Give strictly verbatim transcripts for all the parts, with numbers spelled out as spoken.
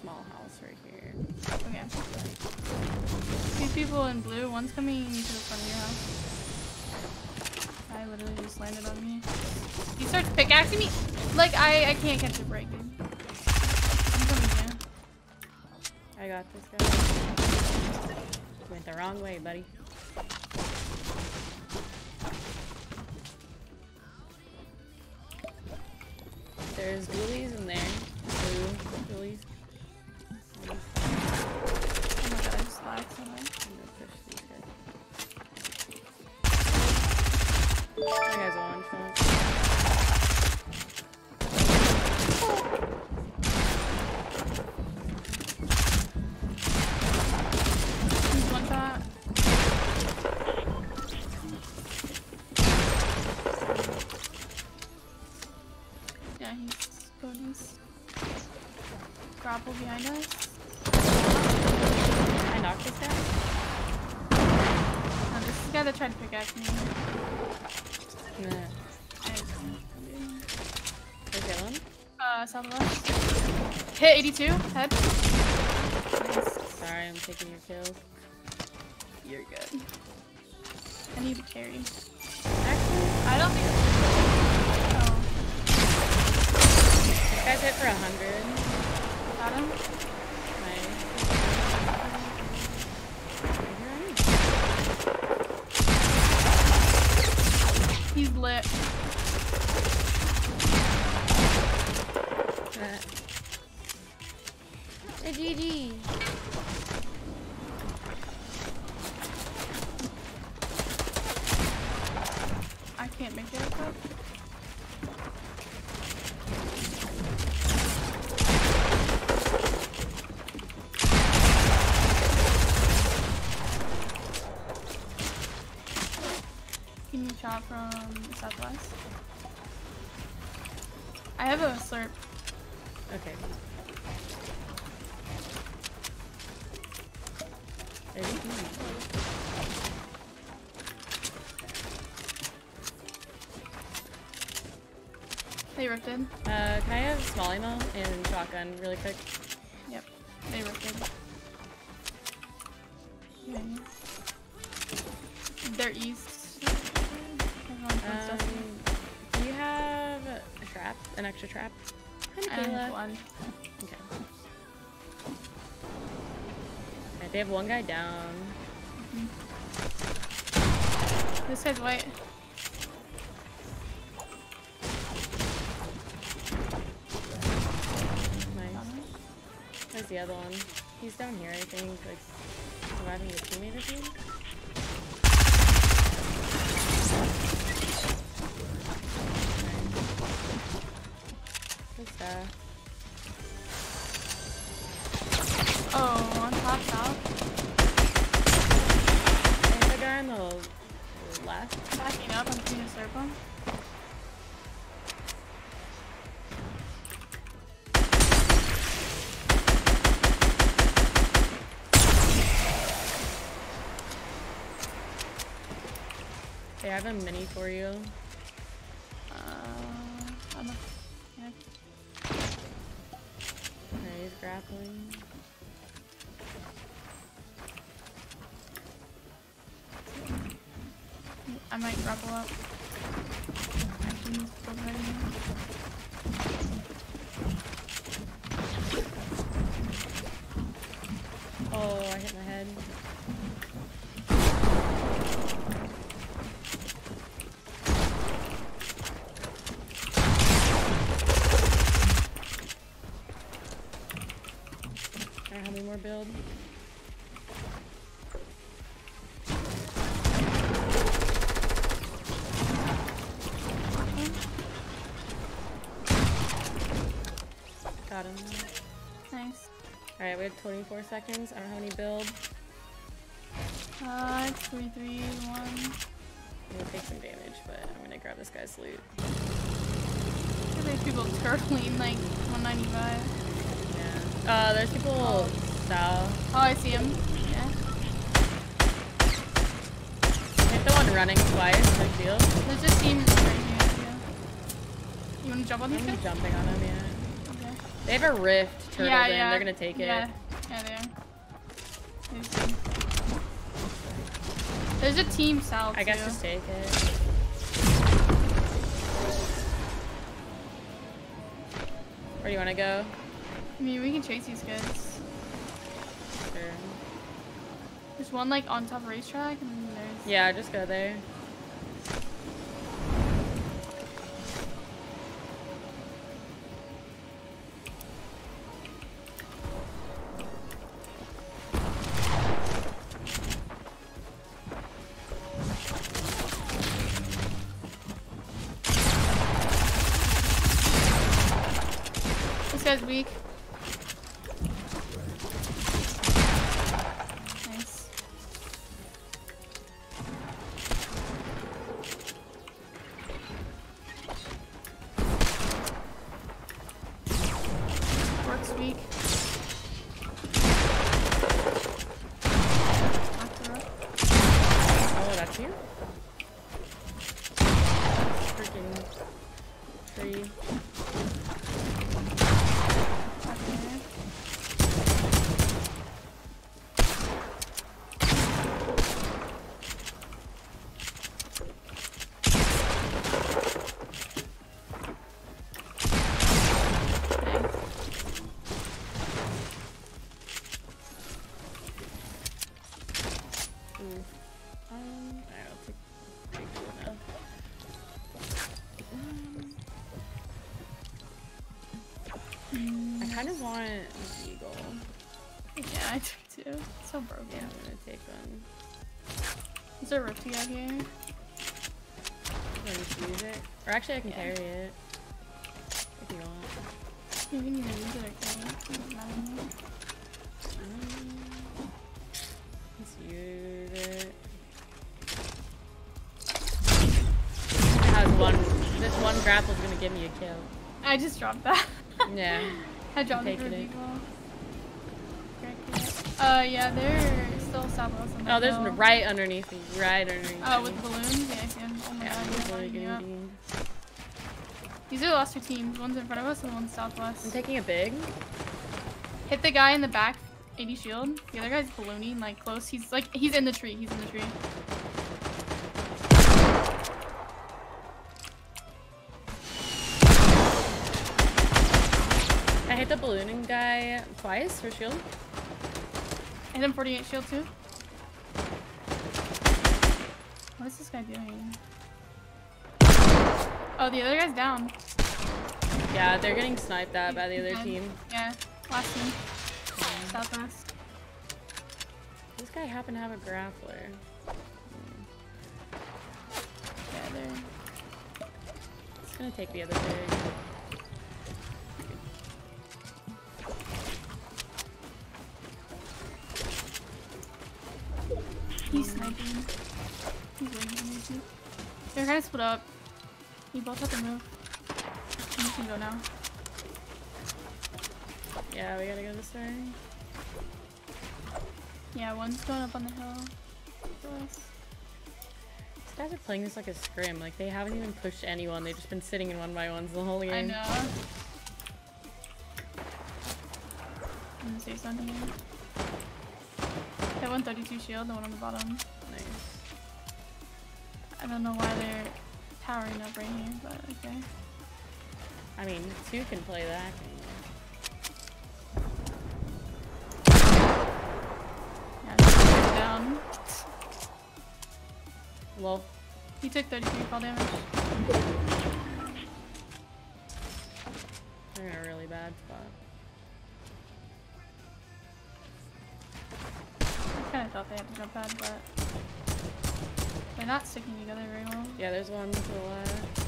small house right here. Okay. Two people in blue. One's coming to the front of your house. I literally just landed on me. He starts pickaxing me. Like, I, I can't catch a break, dude. I'm coming here. I got this guy. Went the wrong way, buddy. There's dualies in there. Blue dualies. Oh my god, I just lagged so much. I'm gonna push these guys. That guy's a one shot. He's one shot. Yeah, he's Cody's. Grapple behind us. I knocked this guy. No, this is the guy that tried to pickaxe me. Nah. I, There's the other one. uh, southwest. Hit eighty-two. Head. Nice. Sorry, I'm taking your kills. You're good. I need to carry. Actually, I don't think. Oh, this guy's hit for a hundred. got him. Nice. He's lit. A G G. I can't make it up. Can you shot from southwest? I have a slurp. Okay. A G G. They ripped in. Uh, can I have small ammo and shotgun really quick? Yep. They ripped in. Yeah. They're east. Everyone comes to us. Um, do you have a trap? An extra trap? Hi, I have Michaela. one. Okay. Alright, they have one guy down. This guy's white. Nice. Where's the other one? He's down here, I think, like surviving a teammate or something. Good stuff. Oh, on top south. There's a guy on the left. Backing up, I'm seeing a circle. Okay, I have a mini for you. Uh, I'm a, yeah. Okay, he's grappling. I might grapple up. Actually, he's still ready now. Oh, I hit my head. Alright, how many more build? Got him. Nice. Alright, we have twenty-four seconds. I don't have any build. Uh, it's three, three, one. I'm gonna take some damage, but I'm gonna grab this guy's loot. There's people turtling like one ninety-five. Yeah. Uh, there's people Oh. south. Oh, I see him. Yeah. Hit the one running twice, big deal. There's a team right here. Yeah. You wanna jump on these I'm guys? jumping on him, yeah. Okay. They have a rift turtled yeah, in. yeah. They're gonna take it. Yeah, yeah, they are. There's a team south. I guess too. just take it. Where do you want to go? I mean, we can chase these guys. Sure. There's one like on top of racetrack, and then there's. Yeah, just go there. This guy's weak. Nice. Works weak. Oh, that's you? Freaking tree. I kind of want an eagle. Yeah, I do too. It's so broken. Yeah, I'm gonna take one. Is there a rifty out here? I'm gonna just use it. Or actually, I can Yeah. carry it. If you want. You can either use it or carry it. It doesn't matter to me. Um, let's use it. It has one. This one grapple is gonna give me a kill. I just dropped that. Yeah. I dropped it Taking for a it. default. Uh, yeah, they're still southwest on the Oh, there's hill. one right underneath me. Right underneath Oh, me. with balloons? Yeah, I see him. Oh my Yeah, god, he's he's really lighting me getting up. beamed. These are the last two teams. One's in front of us and one's I'm southwest. taking a big. Hit the guy in the back, eighty shield. The other guy's ballooning, like, close. He's, like, he's in the tree. He's in the tree. I hit the ballooning guy twice for shield. Hit him forty-eight shield, too. What is this guy doing? Oh, the other guy's down. Yeah, they're getting sniped at by the other Yeah. team. Yeah, last team. Southwest. This guy happened to have a grappler. Yeah, they're... It's gonna take the other big. He's sniping. He's waiting for me too. They're kind of split up. You both have to move. You can go now. Yeah, we gotta go this way. Yeah, one's going up on the hill. For us. These guys are playing this like a scrim. Like, they haven't even pushed anyone. They've just been sitting in one by ones the whole game. I know. I'm gonna say something here. That one thirty-two shield, the one on the bottom. Nice. I don't know why they're towering up right here, but okay. I mean, two can play that. Yeah, he's down. Well, He took thirty-three fall damage. they're in a really bad spot. I kind of thought they had to jump pad, but they're not sticking together very well. Yeah, there's one to the left.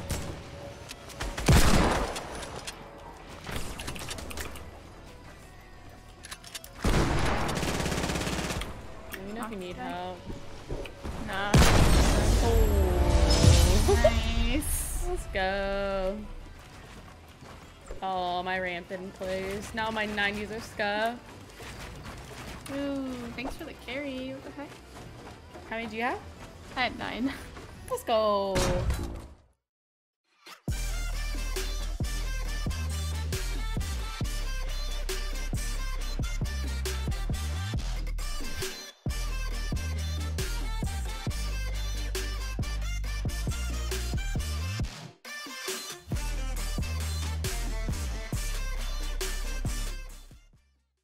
Let me know if you need Okay. help. Nah. Oh. Nice. Let's go. Oh, my ramp didn't place. Now my nineties are scuffed. Ooh, thanks for the carry. What the heck? How many do you have? I had nine. Let's go.